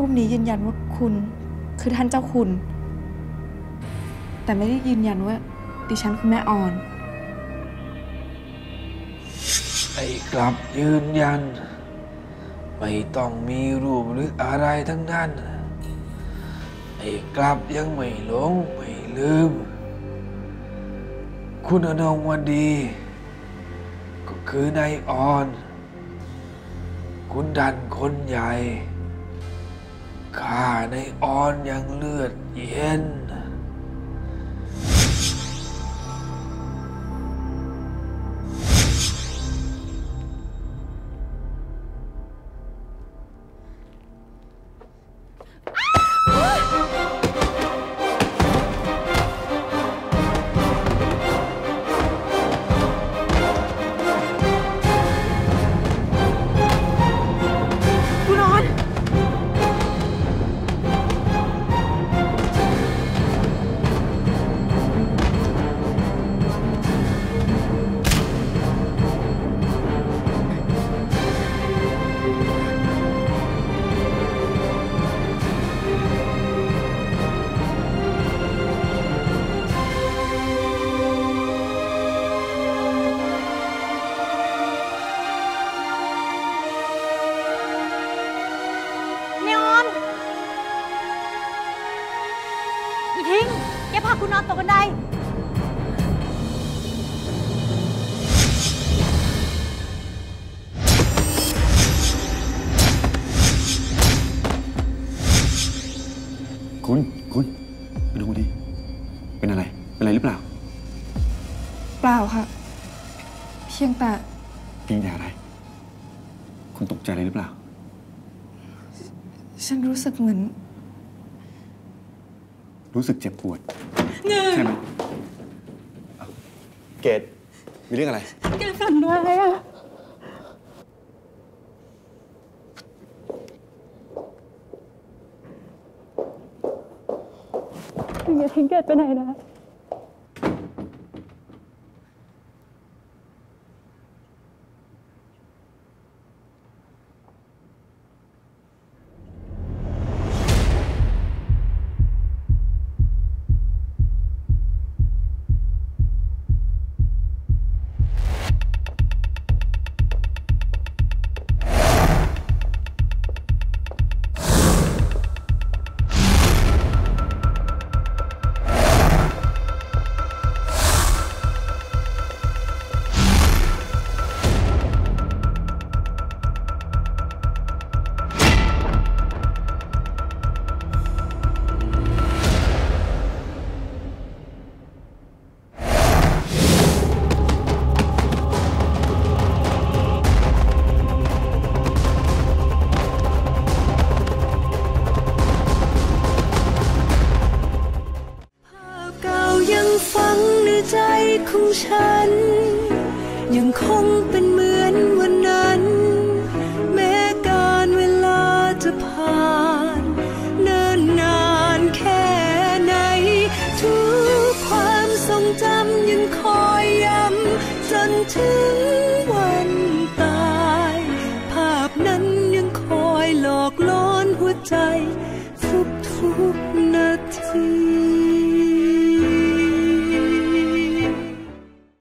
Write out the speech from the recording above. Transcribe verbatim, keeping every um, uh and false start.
ปนี้ยืนยันว่าคุณคือท่านเจ้าคุณแต่ไม่ได้ยืนยันว่าดิฉันคือแม่ออนไอ้กลับยืนยันไม่ต้องมีรูปหรืออะไรทั้งนั้นไอ้กลับยังไม่หลงไม่ลืมคุณอนงวดีก็คือนายออนคุณดันคนใหญ่ข้านายออนยังเลือดเย็นคุณนอนตกบันไดคุณคุณไปดูดิเป็นอะไรเป็นอะไรหรือเปล่าเปล่าค่ะเพียงแต่เพียงแต่อะไรคุณตกใจอะไรหรือเปล่าฉันรู้สึกเหมือนรู้สึกเจ็บปวดใช่ไหมเกดมีเรื่องอะไรเกดฝันร้ายอะอย่าทิ้งเกดไปไหนนะของฉันยังคงเป็นเหมือนวันนั้นแม้การเวลาจะผ่านเนิ่นนานแค่ไหนทุกความทรงจำยังคอยย้ำจนถึงวันตายภาพนั้นยังคอยหลอกล้อนหัวใจทุกๆนาที